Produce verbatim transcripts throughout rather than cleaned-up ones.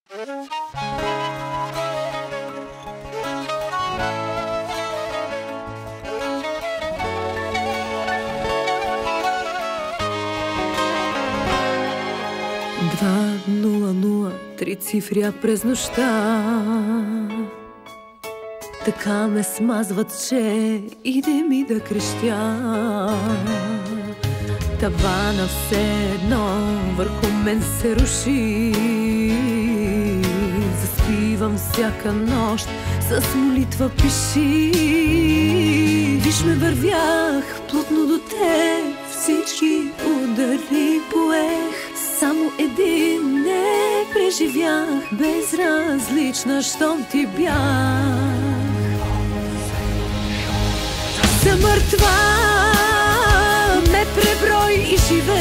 Два нула нула, три цифри през нощта така ме смазват, че иде ми да крещя. Тавана все едно върху мен се руши. Заспивам всяка нощ, с молитва пиши. Виж ме, вървях плътно до теб, всички удари поех. Само един не преживях, безразлична, щом ти бях. За мъртва ме преброй и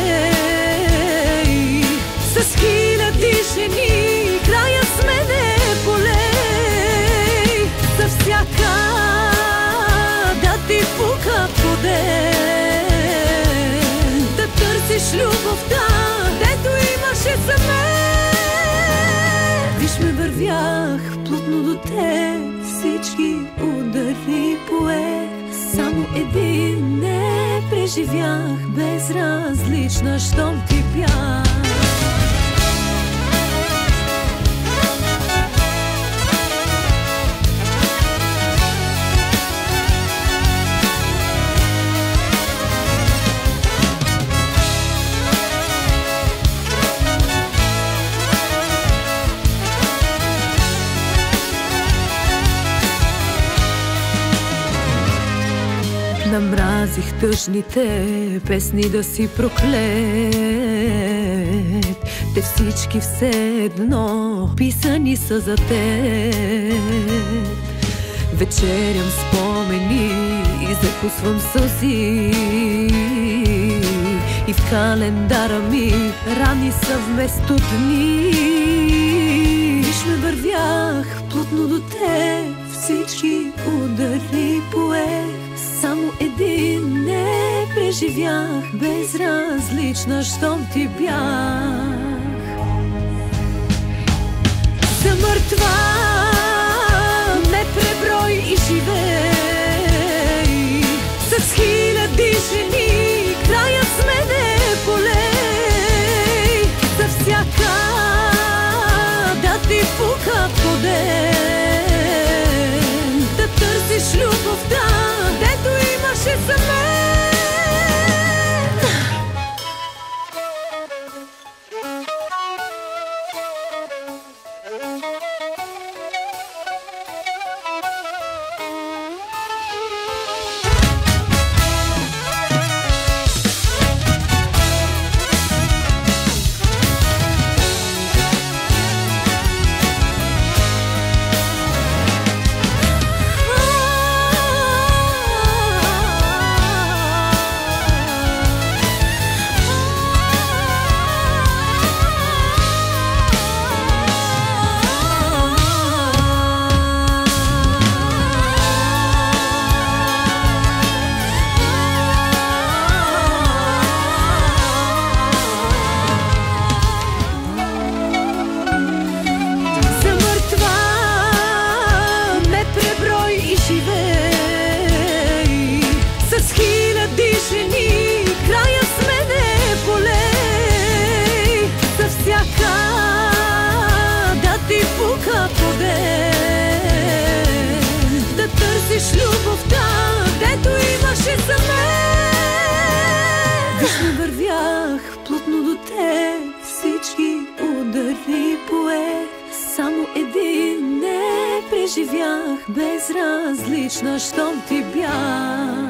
живей. С хиляди жени края с мене полей. За всяка да ти пука по ден, да търсиш любовта, дето имаше за мен. Виж ме, вървях плътно до теб, всички удари поех. Само един не преживях, безразлична, щом ти бях. Намразих тъжните песни да си проклет. Те всички все едно писани са за теб. Вечерям спомени и закусвам сълзи. И в календара ми рани са вместо дни. Виж ме, вървях плътно до теб, всички удари поех. Само един не преживях, безразлична, щом ти бях. За мъртва ме преброй и живей. С хиляди жени края с мене полей. За всяка да ти пука по ден, да търсиш любовта, дето имаше за мен. С хиляди жени края с мене полей. За всяка да ти пука по ден, да търсиш любовта, дето имаше за мен. Виж ме, вървях плътно до теб, всички удари поех. Само един не преживях, безразлична, щом ти бях.